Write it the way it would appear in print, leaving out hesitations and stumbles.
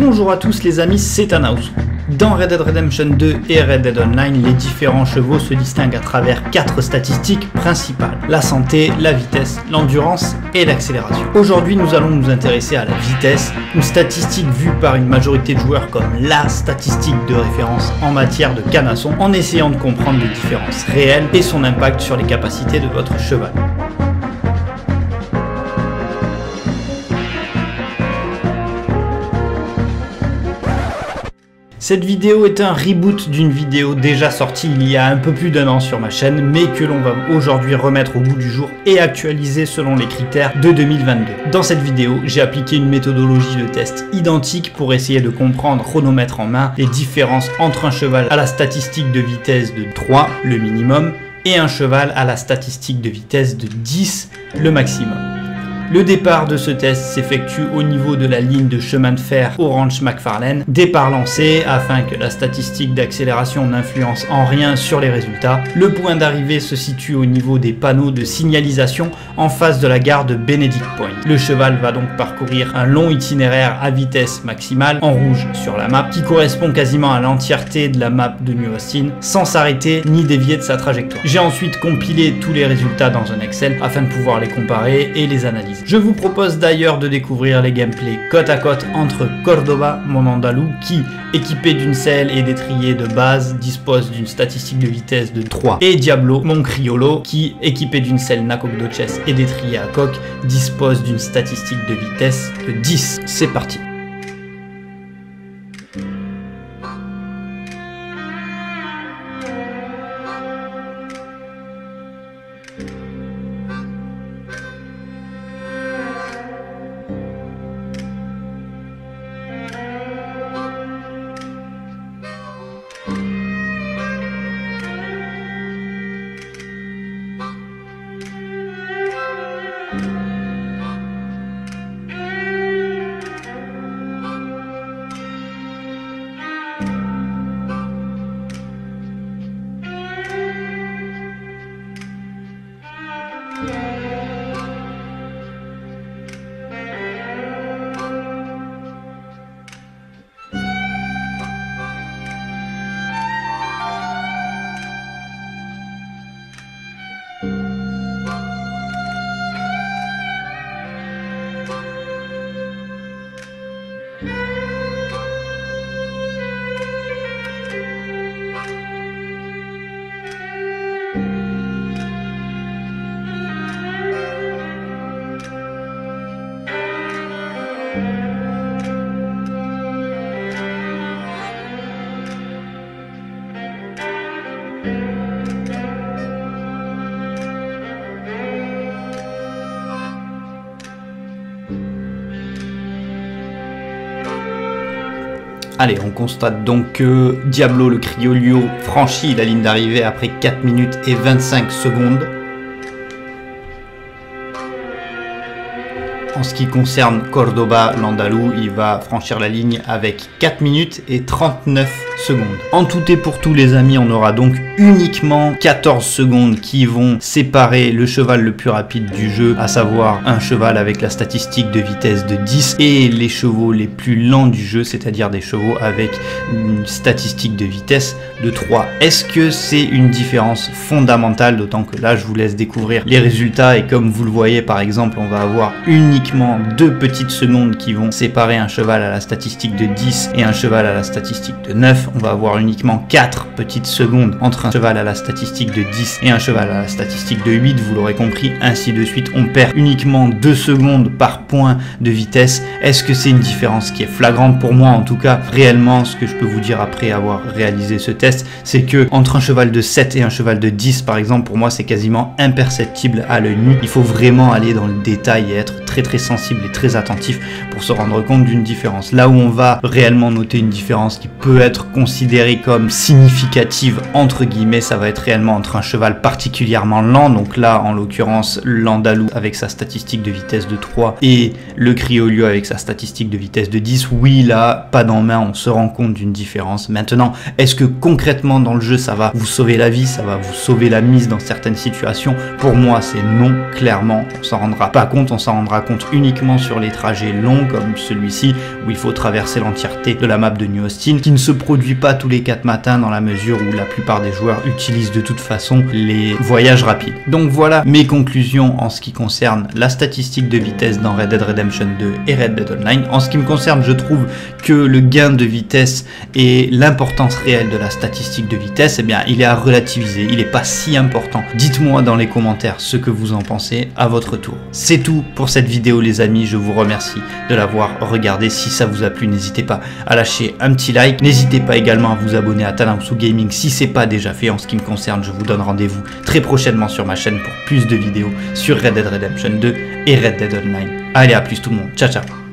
Bonjour à tous les amis, c'est Anaus. Dans Red Dead Redemption 2 et Red Dead Online, les différents chevaux se distinguent à travers 4 statistiques principales. La santé, la vitesse, l'endurance et l'accélération. Aujourd'hui, nous allons nous intéresser à la vitesse, une statistique vue par une majorité de joueurs comme la statistique de référence en matière de canasson, en essayant de comprendre les différences réelles et son impact sur les capacités de votre cheval. Cette vidéo est un reboot d'une vidéo déjà sortie il y a un peu plus d'1 an sur ma chaîne, mais que l'on va aujourd'hui remettre au goût du jour et actualiser selon les critères de 2022. Dans cette vidéo, j'ai appliqué une méthodologie de test identique pour essayer de comprendre, chronomètre en main, les différences entre un cheval à la statistique de vitesse de 3, le minimum, et un cheval à la statistique de vitesse de 10, le maximum. Le départ de ce test s'effectue au niveau de la ligne de chemin de fer au ranch McFarlane, départ lancé afin que la statistique d'accélération n'influence en rien sur les résultats. Le point d'arrivée se situe au niveau des panneaux de signalisation en face de la gare de Benedict Point. Le cheval va donc parcourir un long itinéraire à vitesse maximale en rouge sur la map qui correspond quasiment à l'entièreté de la map de New Austin sans s'arrêter ni dévier de sa trajectoire. J'ai ensuite compilé tous les résultats dans un Excel afin de pouvoir les comparer et les analyser. Je vous propose d'ailleurs de découvrir les gameplays côte à côte entre Cordoba, mon andalou, qui, équipé d'une selle et d'étrier de base, dispose d'une statistique de vitesse de 3, et Diablo, mon criollo, qui, équipé d'une selle Nacogdoches et d'étrier à coque, dispose d'une statistique de vitesse de 10. C'est parti. Allez, on constate donc que Diablo le criollo franchit la ligne d'arrivée après 4 minutes et 25 secondes. En ce qui concerne Cordoba, l'andalou, il va franchir la ligne avec 4 minutes et 39 secondes. En tout et pour tout les amis, on aura donc uniquement 14 secondes qui vont séparer le cheval le plus rapide du jeu, à savoir un cheval avec la statistique de vitesse de 10 et les chevaux les plus lents du jeu, c'est-à-dire des chevaux avec une statistique de vitesse de 3. Est-ce que c'est une différence fondamentale, d'autant que là je vous laisse découvrir les résultats et comme vous le voyez par exemple, on va avoir uniquement 2 petites secondes qui vont séparer un cheval à la statistique de 10 et un cheval à la statistique de 9. On va avoir uniquement 4 petites secondes entre un cheval à la statistique de 10 et un cheval à la statistique de 8, vous l'aurez compris, ainsi de suite. On perd uniquement 2 secondes par point de vitesse. Est-ce que c'est une différence qui est flagrante? Pour moi en tout cas, réellement, ce que je peux vous dire après avoir réalisé ce test, c'est que entre un cheval de 7 et un cheval de 10 par exemple, pour moi c'est quasiment imperceptible à l'œil nu. Il faut vraiment aller dans le détail et être très sensible et très attentif pour se rendre compte d'une différence. Là où on va réellement noter une différence qui peut être considérée comme significative entre guillemets, ça va être réellement entre un cheval particulièrement lent, donc là en l'occurrence l'andalou avec sa statistique de vitesse de 3 et le criollo avec sa statistique de vitesse de 10. Oui, là, pas d'en main, on se rend compte d'une différence. Maintenant, est-ce que concrètement dans le jeu ça va vous sauver la vie, ça va vous sauver la mise dans certaines situations? Pour moi c'est non, clairement, on s'en rendra pas compte, on s'en rendra compte compte uniquement sur les trajets longs comme celui-ci où il faut traverser l'entièreté de la map de New Austin, qui ne se produit pas tous les 4 matins dans la mesure où la plupart des joueurs utilisent de toute façon les voyages rapides. Donc voilà mes conclusions en ce qui concerne la statistique de vitesse dans Red Dead Redemption 2 et Red Dead Online. En ce qui me concerne, je trouve que le gain de vitesse et l'importance réelle de la statistique de vitesse, eh bien, il est à relativiser, il n'est pas si important. Dites-moi dans les commentaires ce que vous en pensez à votre tour. C'est tout pour cette vidéo les amis, je vous remercie de l'avoir regardé. Si ça vous a plu, n'hésitez pas à lâcher un petit like. N'hésitez pas également à vous abonner à Tanaousu Gaming si c'est pas déjà fait. En ce qui me concerne, je vous donne rendez-vous très prochainement sur ma chaîne pour plus de vidéos sur Red Dead Redemption 2 et Red Dead Online. Allez, à plus tout le monde, ciao ciao.